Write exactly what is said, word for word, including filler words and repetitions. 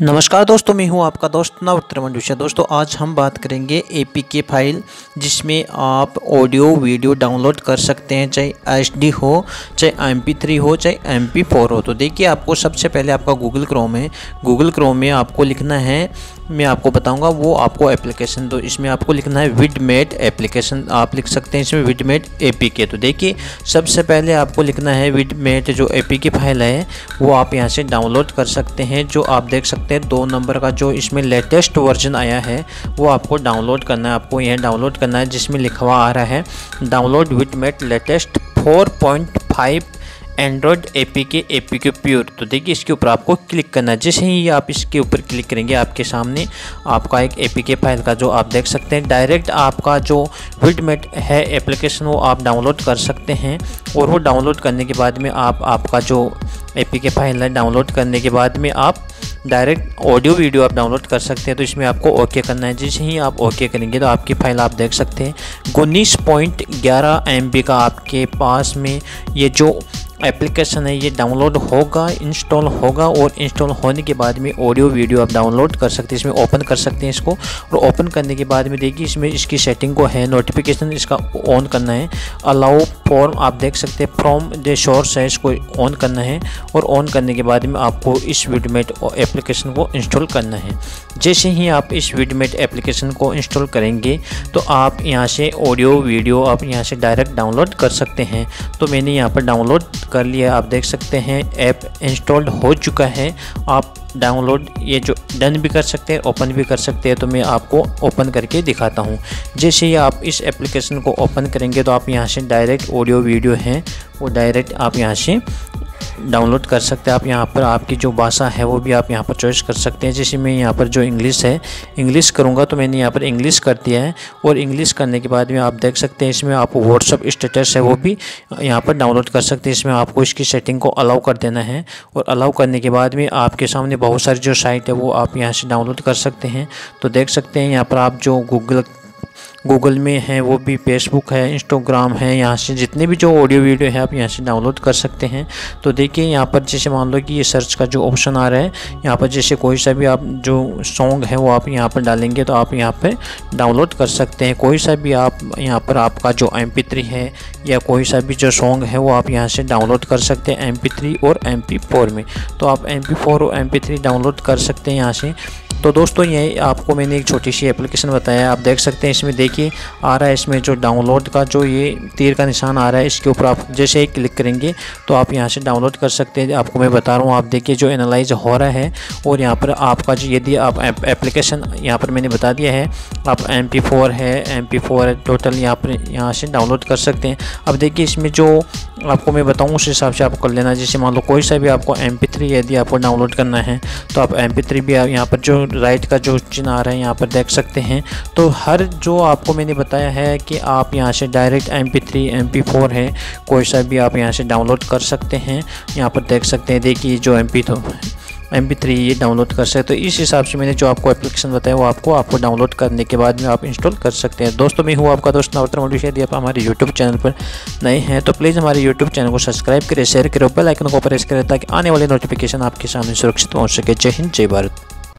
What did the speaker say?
नमस्कार दोस्तों, मैं हूं आपका दोस्त नवोत्तर मंडुषा। दोस्तों आज हम बात करेंगे एपीके फाइल जिसमें आप ऑडियो वीडियो डाउनलोड कर सकते हैं, चाहे एचडी हो, चाहे एम पी थ्री हो, चाहे एम पी फोर हो। तो देखिए, आपको सबसे पहले आपका गूगल क्रोम है, गूगल क्रोम में आपको लिखना है, मैं आपको बताऊंगा वो आपको एप्लीकेशन। तो इसमें आपको लिखना है विडमेट एप्लीकेशन, आप लिख सकते हैं इसमें विडमेट एपीके। तो देखिए, सबसे पहले आपको लिखना है विडमेट जो एपीके फाइल है वो आप यहाँ से डाउनलोड कर सकते हैं। जो आप देख सकते हैं दो नंबर का जो इसमें लेटेस्ट वर्जन आया है वो आपको डाउनलोड करना है। आपको यह डाउनलोड करना है जिसमें लिखा हुआ आ रहा है download VidMate latest four point five Android APK APK pure. तो देखिए, इसके ऊपर आपको क्लिक करना है। जैसे ही आप इसके ऊपर क्लिक करेंगे आपके सामने आपका एक एपीके फाइल का जो आप देख सकते हैं डायरेक्ट आपका जो विडमेट है एप्लीकेशन वो आप डाउनलोड कर सकते हैं। और वो डाउनलोड करने के बाद में आप आपका जो एपीके फाइल है डाउनलोड करने के बाद में आप डायरेक्ट ऑडियो वीडियो आप डाउनलोड कर सकते हैं। तो इसमें आपको ओके करना है। जैसे ही आप ओके करेंगे तो आपकी फ़ाइल आप देख सकते हैं उन्नीस पॉइंट ग्यारह एम बी का आपके पास में ये जो एप्लीकेशन है ये डाउनलोड होगा, इंस्टॉल होगा। और इंस्टॉल होने के बाद में ऑडियो वीडियो आप डाउनलोड कर सकते हैं। इसमें ओपन कर सकते हैं इसको, और ओपन करने के बाद में देखिए इसमें इसकी सेटिंग को है नोटिफिकेशन इसका ऑन करना है। अलाउ फॉर आप देख सकते हैं फ्रॉम द सोर्स है, इसको ऑन करना है। और ऑन करने के बाद में आपको इस विडमेट एप्लीकेशन को इंस्टॉल करना है। जैसे ही आप इस विडमेट एप्लीकेशन को इंस्टॉल करेंगे तो आप यहाँ से ऑडियो वीडियो आप यहाँ से डायरेक्ट डाउनलोड कर सकते हैं। तो मैंने यहाँ पर डाउनलोड कर लिया, आप देख सकते हैं ऐप इंस्टॉल्ड हो चुका है। आप डाउनलोड ये जो डन भी कर सकते हैं, ओपन भी कर सकते हैं। तो मैं आपको ओपन करके दिखाता हूँ। जैसे ही आप इस एप्लीकेशन को ओपन करेंगे तो आप यहाँ से डायरेक्ट ऑडियो वीडियो हैं वो डायरेक्ट आप यहाँ से डाउनलोड कर सकते हैं। आप यहाँ पर आपकी जो भाषा है वो भी आप यहाँ पर चॉइस कर सकते हैं। जैसे मैं यहाँ पर जो इंग्लिश है इंग्लिश करूँगा तो मैंने यहाँ पर इंग्लिश कर दिया है। और इंग्लिश करने के बाद में आप देख सकते हैं इसमें आप व्हाट्सअप स्टेटस है वो भी यहाँ पर डाउनलोड कर सकते हैं। इसमें आपको इसकी सेटिंग को अलाउ कर देना है। और अलाउ करने के बाद में आपके सामने बहुत सारी जो साइट है वो आप यहाँ से डाउनलोड कर सकते हैं। तो देख सकते हैं यहाँ पर आप जो गूगल गूगल में है वो भी, फेसबुक है, इंस्टाग्राम है, यहाँ से जितने भी जो ऑडियो वीडियो है आप यहाँ से डाउनलोड कर सकते हैं। तो देखिए यहाँ पर जैसे मान लो कि ये सर्च का जो ऑप्शन आ रहा है यहाँ पर जैसे कोई सा भी आप जो सॉन्ग है वो आप यहाँ पर डालेंगे तो आप यहाँ पे डाउनलोड कर सकते हैं। कोई सा भी आप यहाँ पर आपका जो एम पी थ्री है या कोई सा भी जो सॉन्ग है वो आप यहाँ से डाउनलोड कर सकते हैं एम पी थ्री और एम पी फोर में। तो आप एम पी फोर और एम पी थ्री डाउनलोड कर सकते हैं यहाँ से। तो दोस्तों ये आपको मैंने एक छोटी सी एप्लीकेशन बताया, आप देख सकते हैं इसमें देखिए आ रहा है इसमें जो डाउनलोड का जो ये तीर का निशान आ रहा है इसके ऊपर आप जैसे ही क्लिक करेंगे तो आप यहाँ से डाउनलोड कर सकते हैं। आपको मैं बता रहा हूँ, आप देखिए जो एनालाइज हो रहा है। और यहाँ पर आपका जो यदि आप एप्लीकेशन यहाँ पर मैंने बता दिया है आप एम पी फोर है एम पी फोर है टोटल यहाँ पर यहाँ से डाउनलोड कर सकते हैं। अब देखिए इसमें जो आपको मैं बताऊँ उस हिसाब से आपको कर लेना। जैसे मान लो कोई सा भी आपको एम पी थ्री यदि आपको डाउनलोड करना है तो आप एम पी थ्री भी यहाँ पर जो राइट का जो चिन्ह आ रहा है यहाँ पर देख सकते हैं। तो हर जो आपको मैंने बताया है कि आप यहाँ से direct M P three M P four है कोई सा भी आप यहाँ से डाउनलोड कर सकते हैं। यहाँ पर देख सकते हैं देखिए जो एम पी तो एम पी थ्री ये डाउनलोड कर सकते हैं। तो इस हिसाब से मैंने जो आपको एप्लीकेशन बताया वो आपको आपको डाउनलोड करने के बाद में आप इंस्टॉल कर सकते हैं। दोस्तों मैं हूँ आपका दोस्त नवोत्तर मंडुषा। यदि आप हमारे यूट्यूब चैनल पर नए हैं तो प्लीज़ हमारे यूट्यूब चैनल को सब्सक्राइब करें, शेयर करें, बेल आइकन को प्रेस करें ताकि आने वाले नोटिफिकेशन आपके सामने सुरक्षित पहुँच सके। जय हिंद, जय भारत।